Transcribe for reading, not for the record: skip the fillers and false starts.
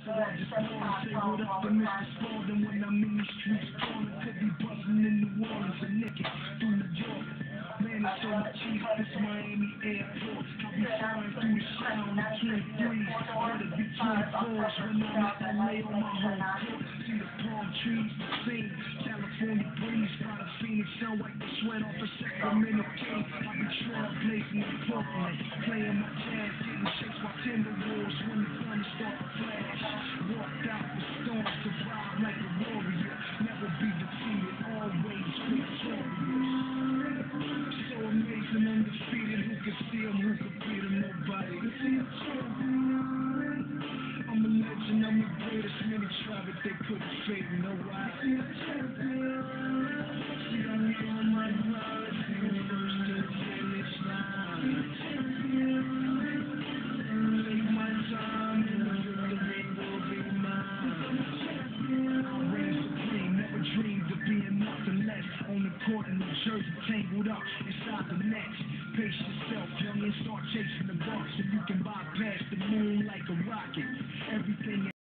So I just call and say what up to Mr. Spalding when I'm in the streets calling. Could be buzzing in New Orleans and naked through New York. Man, it's so much cheap, this Miami airport. I'll be flying through the shot on the 23s, or the between fours when I'm at LA on my home court. See the palm trees, the scene, California breeze, by the Phoenix sun, wipe the sweat off the Sacramento King. I be trailblazing in Brooklyn, playing my jazz, getting chased by Timberwolves when the thunder start to flash. Walked out the storm, survived like a warrior, never be defeated, always victorious. So amazing, undefeated, who can see him, who can beat him, nobody. I'm a legend, I'm the greatest, many tried but they couldn't fade me, no why. See, I'm on my grind, see the first to the finish line. Take my time, and the victory will be mine. Reign supreme, never dreamed of being nothing less. On the court in New Jersey, tangled up inside the nets. Pace yourself, young, and start chasing the bucks, so you can bypass the moon like a rocket. Everything